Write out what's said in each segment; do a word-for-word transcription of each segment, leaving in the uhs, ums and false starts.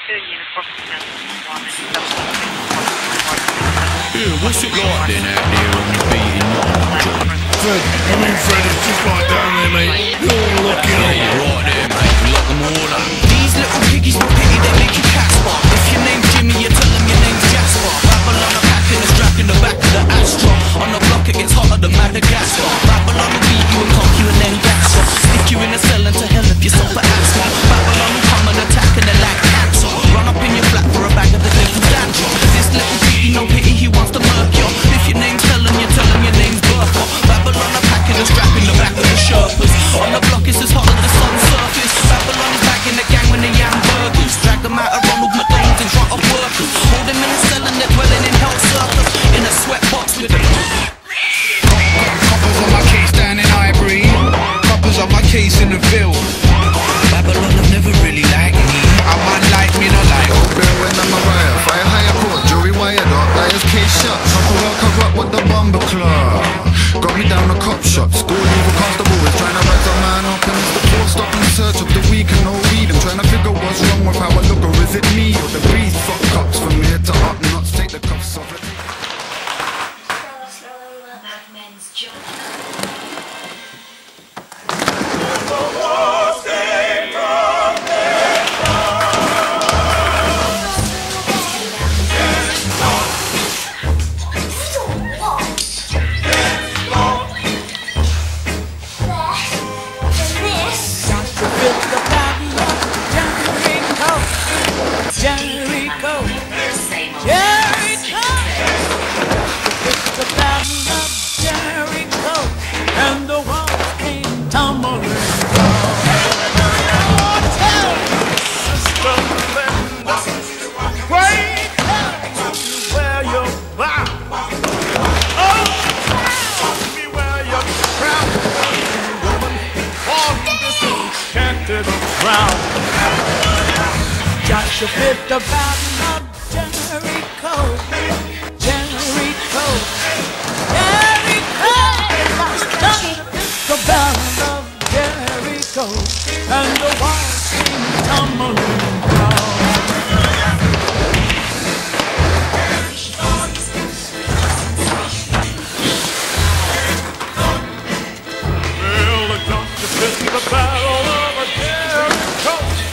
Yeah, what's it like then out there on the beating night, John? Fred, I mean Fred, it's just like down there, mate. You're all looking Yeah, up. you're right there, mate. We lock them all up. These little piggies, no pity, they make you Casper. If your name's Jimmy, you tell them your name's Jasper. Babylon, a pack in the strap in the back of the Astra. On the block, it gets hotter than Madagascar. Babylon will beat you and conk you and then gas off. Stick you in a cell and to hell if you suffer asthma. Babylon will come and attack and they're like cancer. Run up in your flat for a bag of the little dandruff. This little piggy, no pity, he wants to murk you. If your name's Helen, you tell him your name's Bertha. Babylon, a pack in the strap in the back of the Sherpas. On the block, it's as hot as the sun's surface. Babylon is back in the gang when they yam burgers. Drag them out of Ronald McDonald's in front of workers. Hold them in a cell and they're dwelling in hell circus. In a sweatbox with a coppers on my case down in Highbury. Coppers on my case in the field. Babylon have never really liked me. A man like me, no like. Open when I'm a riot. Fire higher court, jury wired up. Liars case shut. Couple well cover up with the bomber club. Got me down the cop shop. School legal constable is trying to rise a man up. And it's the poor stop in search of the weak and no weed. I'm trying to figure what's wrong with how I look. Or is it me or the breeze? Fuck cops from here to up nuts. Take the cuffs off it. Madman's job. Joshua fit the battle of Jericho, Jericho, Jericho. Joshua fit the battle of Jericho, and the walls came tumbling down. Well, Joshua fit the battle of Jericho.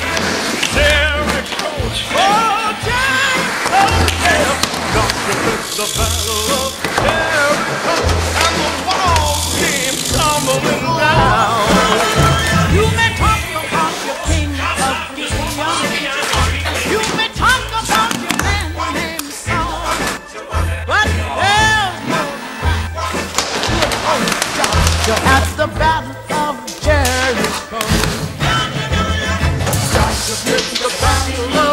Oh, Jericho, yeah. Joshua fit the battle of Jericho, and the walls came tumbling down. You may talk about your king of Gibeon. You may talk about your man named Saul, but there's no Joshua at the battle of Jericho. Joshua fit the battle of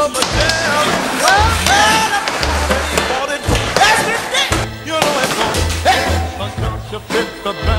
the